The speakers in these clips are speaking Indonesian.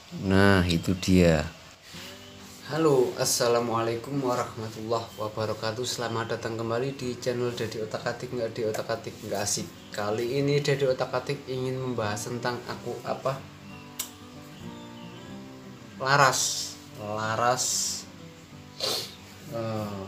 Nah, itu dia. Halo, assalamualaikum warahmatullahi wabarakatuh. Selamat datang kembali di channel Dedi Otak Atik nggak di Otak Atik nggak asik. Kali ini Dedi Otak Atik ingin membahas tentang laras, eh,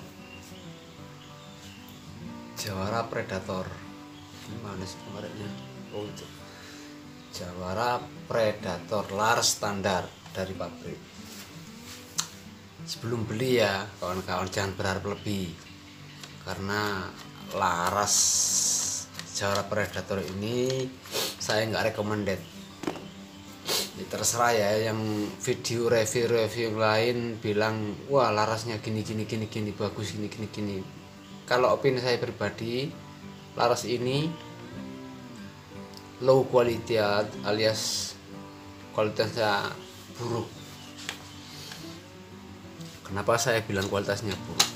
Jawara Predator. Gimana sih kemarinnya? Oh itu Jawara Predator laras standar dari pabrik. Sebelum beli ya kawan-kawan jangan berharap lebih, karena laras Jawara Predator ini saya nggak recommended. Ya, terserah ya, yang video review lain bilang wah larasnya gini gini gini gini bagus gini gini gini. Kalau opini saya pribadi, laras ini low quality alias kualitasnya buruk. Kenapa saya bilang kualitasnya buruk?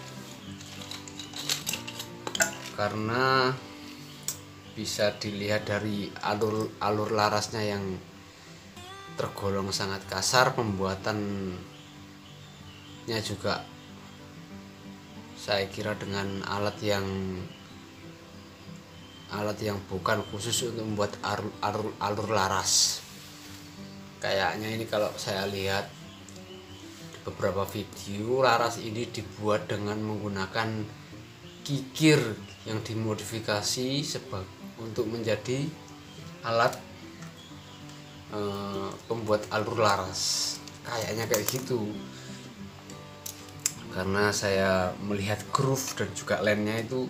Karena bisa dilihat dari alur larasnya yang tergolong sangat kasar, pembuatannya juga saya kira dengan alat yang bukan khusus untuk membuat alur laras. Kayaknya ini kalau saya lihat beberapa video, laras ini dibuat dengan menggunakan kikir yang dimodifikasi untuk menjadi alat pembuat alur laras. Kayaknya kayak gitu, karena saya melihat groove dan juga lemnya itu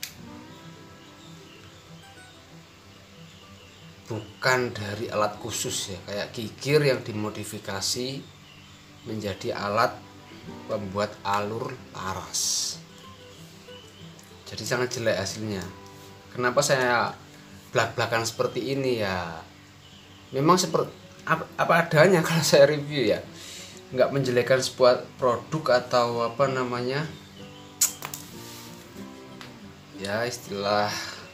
bukan dari alat khusus ya, kayak kikir yang dimodifikasi menjadi alat pembuat alur laras. Jadi sangat jelek hasilnya. Kenapa saya belak-belakan seperti ini ya? Memang seperti apa adanya kalau saya review ya. Nggak menjelekkan sebuah produk atau ya istilah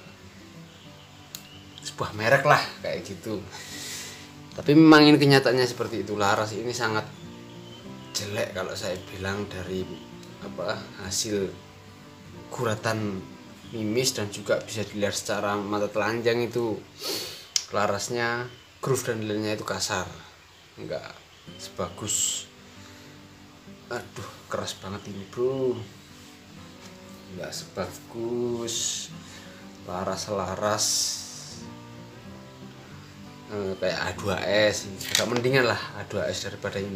sebuah merek lah kayak gitu. Tapi memang ini kenyataannya seperti itu. Laras ini sangat jelek kalau saya bilang, dari hasil guratan mimis dan juga bisa dilihat secara mata telanjang itu larasnya, groove dan lilnya itu kasar, enggak sebagus, aduh keras banget ini bro, enggak sebagus laras kayak A2S. Agak mendingan lah A2S daripada ini.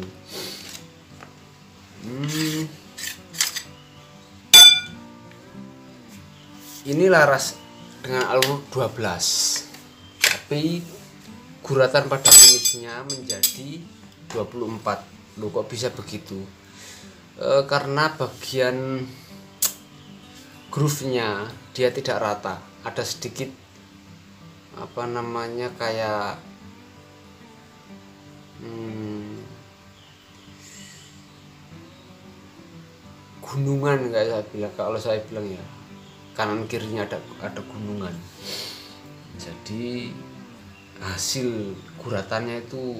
Ini laras dengan alur 12, tapi guratan pada finisnya menjadi 24. Loh kok bisa begitu? Karena bagian groove-nya dia tidak rata, ada sedikit kayak gunungan, kayak saya bilang, kalau saya bilang ya kanan kirinya ada gunungan. Jadi hasil guratannya itu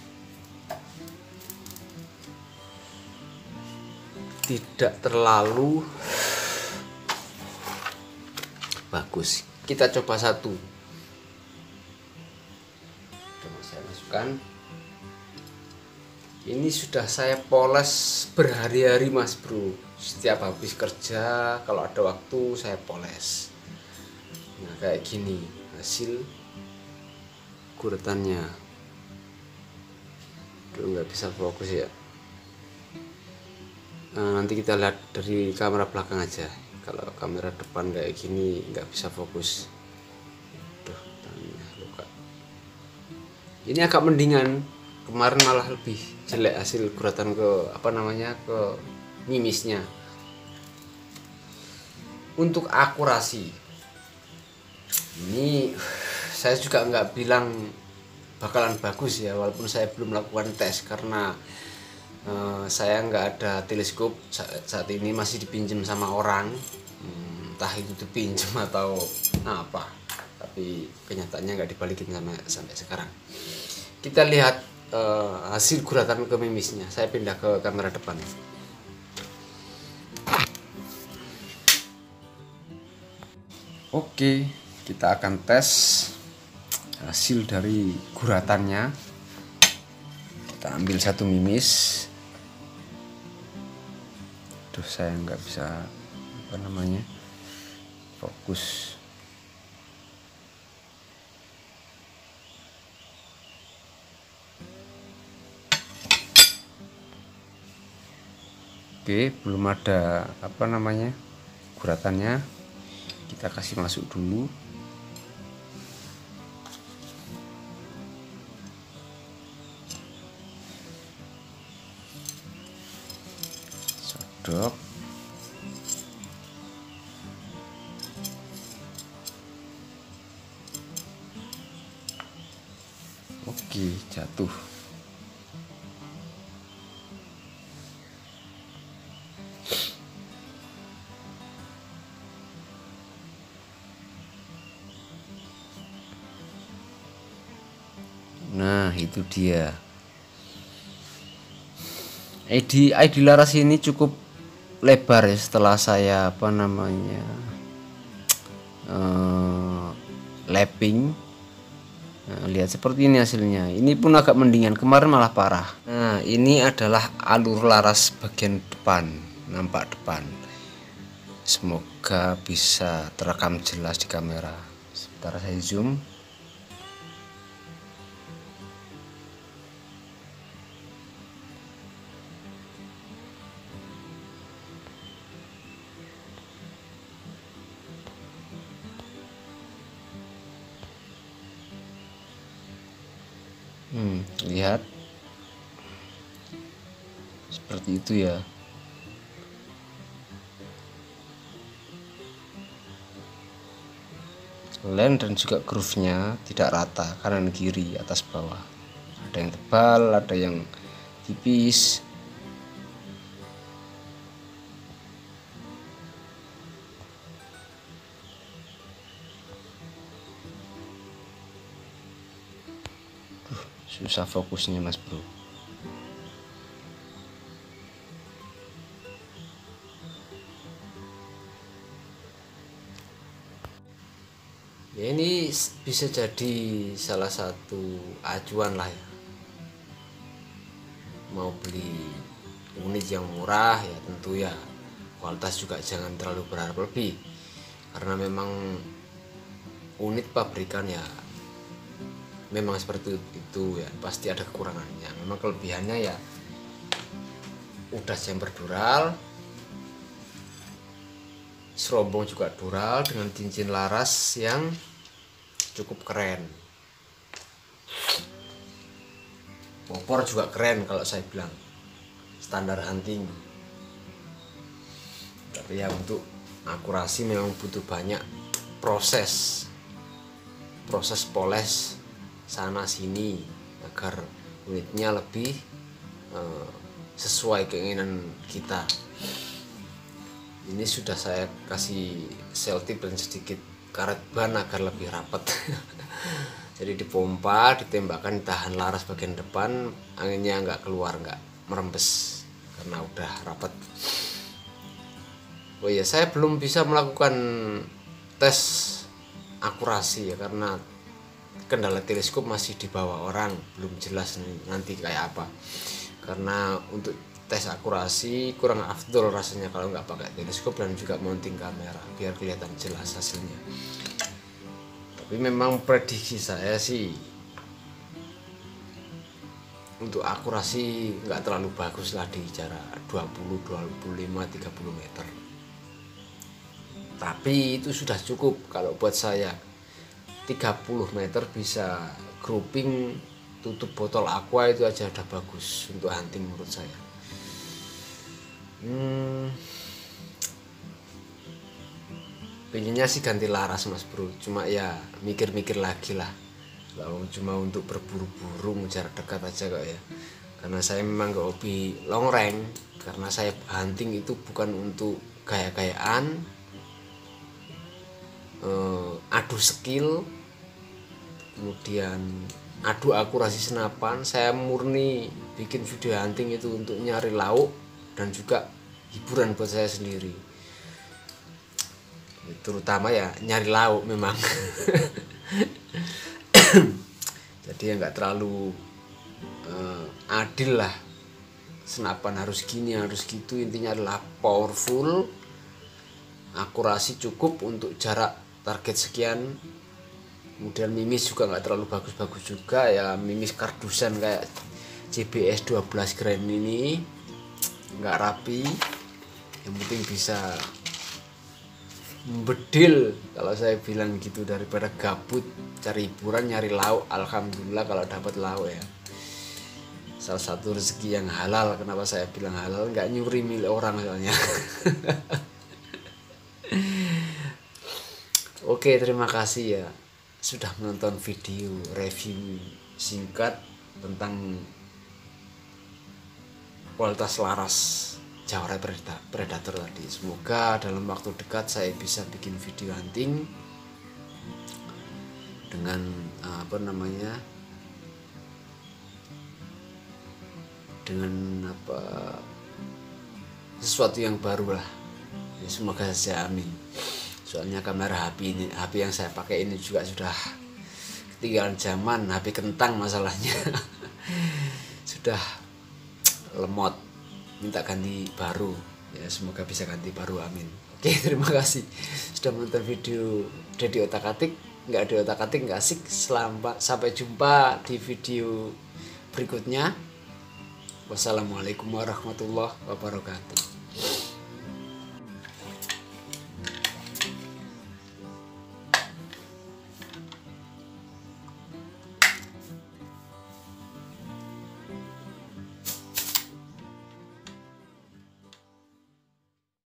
tidak terlalu bagus. Kita coba satu. Coba saya masukkan. Ini sudah saya poles berhari-hari mas bro. Setiap habis kerja kalau ada waktu saya poles. Nah kayak gini hasil guratannya. Dulu nggak bisa fokus ya. Nah, nanti kita lihat dari kamera belakang aja. Kalau kamera depan kayak gini nggak bisa fokus. Duh, tangannya luka. Ini agak mendingan. Kemarin malah lebih jelek hasil guratan ke mimisnya. Untuk akurasi ini saya juga nggak bilang bakalan bagus ya, walaupun saya belum melakukan tes karena saya nggak ada teleskop saat ini, masih dipinjam sama orang, entah itu dipinjam atau apa, tapi kenyataannya nggak dibalikin sampai sekarang. Kita lihat hasil guratan ke mimisnya. Saya pindah ke kamera depan. Oke, kita akan tes hasil dari guratannya. Kita ambil satu mimis. Duh, saya nggak bisa fokus. Oke, belum ada guratannya. Kita kasih masuk dulu. Sodok. Oke, jatuh. Nah, itu dia. ID laras ini cukup lebar ya setelah saya lapping. Nah, lihat seperti ini hasilnya. Ini pun agak mendingan, kemarin malah parah. Nah, ini adalah alur laras bagian depan, nampak depan. Semoga bisa terekam jelas di kamera. Sebentar saya zoom. Lihat seperti itu ya. Lem dan juga groove-nya tidak rata, kanan kiri, atas bawah. Ada yang tebal, ada yang tipis. Susah fokusnya mas bro. Ya, ini bisa jadi salah satu acuan lah ya. Mau beli unit yang murah ya tentu ya kualitas juga jangan terlalu berharap lebih, karena memang unit pabrikan ya memang seperti itu ya, pasti ada kekurangannya. Memang kelebihannya ya udah jumper dural, serombong juga dural dengan cincin laras yang cukup keren. Popor juga keren kalau saya bilang, standar hunting. Tapi ya untuk akurasi memang butuh banyak proses poles sana sini agar unitnya lebih sesuai keinginan kita. Ini sudah saya kasih selotip dan sedikit karet ban agar lebih rapat. Jadi dipompa, ditembakkan, ditahan laras bagian depan, anginnya nggak keluar, nggak merembes karena udah rapat. Oh iya, saya belum bisa melakukan tes akurasi ya, karena kendala teleskop masih di bawah orang, belum jelas nanti kayak apa. Karena untuk tes akurasi kurang afdol rasanya kalau nggak pakai teleskop dan juga mounting kamera biar kelihatan jelas hasilnya. Tapi memang prediksi saya sih untuk akurasi nggak terlalu bagus lah di jarak 20, 25, 30 meter. Tapi itu sudah cukup kalau buat saya. 30 meter bisa grouping tutup botol aqua itu aja udah bagus untuk hunting menurut saya. Pengennya sih ganti laras mas bro, cuma ya mikir-mikir lagi lah. Lalu cuma untuk berburu-buru jarak dekat aja kok ya. Karena saya memang gak hobi long range, karena saya hunting itu bukan untuk gaya-gayaan, adu skill, kemudian adu akurasi senapan, saya murni bikin video hunting itu untuk nyari lauk dan juga hiburan buat saya sendiri, terutama ya nyari lauk memang. Jadi ya nggak terlalu adil lah, senapan harus gini harus gitu, intinya adalah powerful, akurasi cukup untuk jarak target sekian. Kemudian mimis juga nggak terlalu bagus-bagus juga ya, mimis kardusan kayak CBS 12 gram ini nggak rapi, yang penting bisa bedil kalau saya bilang gitu, daripada gabut cari hiburan nyari lauk. Alhamdulillah kalau dapat lauk ya, salah satu rezeki yang halal. Kenapa saya bilang halal, nggak nyuri milik orang soalnya. Oke, terima kasih ya sudah menonton video review singkat tentang kualitas laras Jawara Predator tadi. Semoga dalam waktu dekat saya bisa bikin video hunting dengan sesuatu yang baru lah ya, semoga saja, amin. Soalnya kamera HP yang saya pakai ini juga sudah ketinggalan zaman, HP kentang masalahnya. Sudah lemot, minta ganti baru ya, semoga bisa ganti baru, amin. Oke, terima kasih sudah menonton video Dedi Otak Atik. Nggak ada otak atik nggak asik. Sampai jumpa di video berikutnya. Wassalamualaikum warahmatullahi wabarakatuh.